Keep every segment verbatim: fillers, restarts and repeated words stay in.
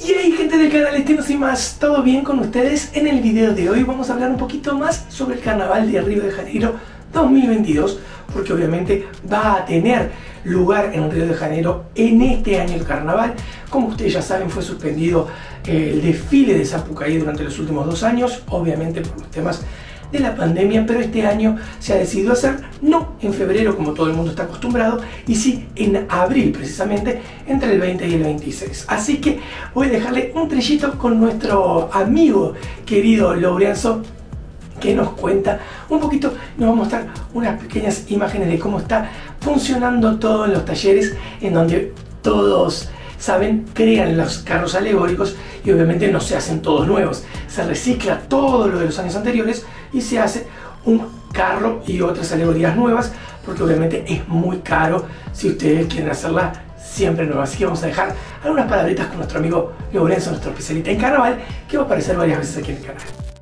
Y hey gente del canal Estinos y más, ¿todo bien con ustedes? En el video de hoy vamos a hablar un poquito más sobre el Carnaval de Río de Janeiro dos mil veintidós, porque obviamente va a tener lugar en Río de Janeiro en este año el Carnaval. Como ustedes ya saben, fue suspendido el desfile de Sapucaí durante los últimos dos años, obviamente por los temas de la pandemia, pero este año se ha decidido hacer no en febrero como todo el mundo está acostumbrado, y sí en abril, precisamente entre el veinte y el veintiséis. Así que voy a dejarle un trillito con nuestro amigo querido Lourenço, que nos cuenta un poquito, nos va a mostrar unas pequeñas imágenes de cómo está funcionando todo en los talleres, en donde todos saben, crean los carros alegóricos y obviamente no se hacen todos nuevos, se recicla todo lo de los años anteriores y se hace un carro y otras alegorías nuevas, porque obviamente es muy caro si ustedes quieren hacerla siempre nueva. Así que vamos a dejar algunas palabritas con nuestro amigo Lourenço, nuestro especialista en carnaval, que va a aparecer varias veces aquí en el canal.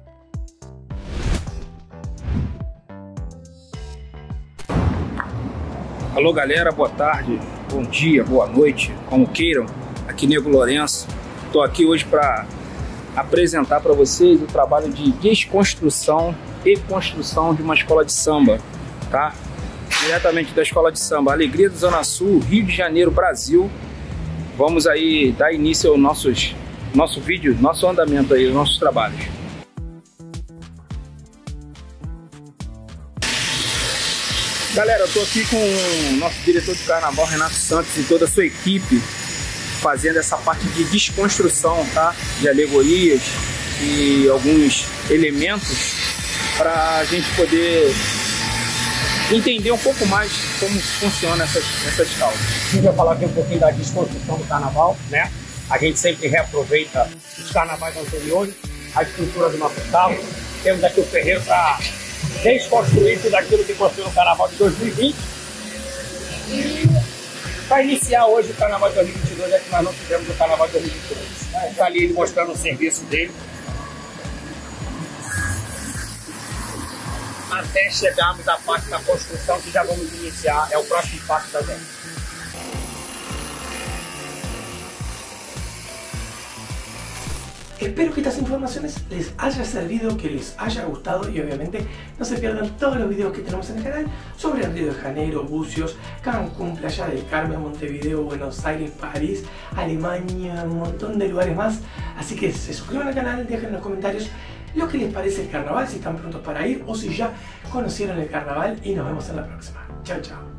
Alô galera, boa tarde, bom dia, boa noite, como queiram. Aqui Nego Lourenço. Estou aqui hoje para apresentar para vocês o trabalho de desconstrução e construção de uma escola de samba, tá? Diretamente da escola de samba Alegria do Zona Sul, Rio de Janeiro, Brasil. Vamos aí dar início ao nossos, nosso vídeo, nosso andamento aí, os nossos trabalhos. Galera, eu tô aqui com o nosso diretor de carnaval, Renato Santos, e toda a sua equipe, fazendo essa parte de desconstrução, tá? De alegorias e alguns elementos para a gente poder entender um pouco mais como funciona essas, essas causas. A gente vai falar aqui um pouquinho da desconstrução do carnaval, né? A gente sempre reaproveita os carnavais anteriores, a estrutura do nosso carro. Temos aqui o Ferreiro para desconstruir tudo aquilo que construiu no Carnaval de dois mil e vinte. E para iniciar hoje o Carnaval de dois mil e vinte e dois, é que nós não tivemos o Carnaval de dois mil e vinte e três. Está ali ele mostrando o serviço dele, até chegarmos à parte da construção, que já vamos iniciar, é o próximo passo da gente. Espero que estas informaciones les haya servido, que les haya gustado, y obviamente no se pierdan todos los videos que tenemos en el canal sobre Río de Janeiro, Bucios, Cancún, Playa del Carmen, Montevideo, Buenos Aires, París, Alemania, un montón de lugares más. Así que se suscriban al canal, dejen en los comentarios lo que les parece el carnaval, si están prontos para ir o si ya conocieron el carnaval, y nos vemos en la próxima. Chao, chao.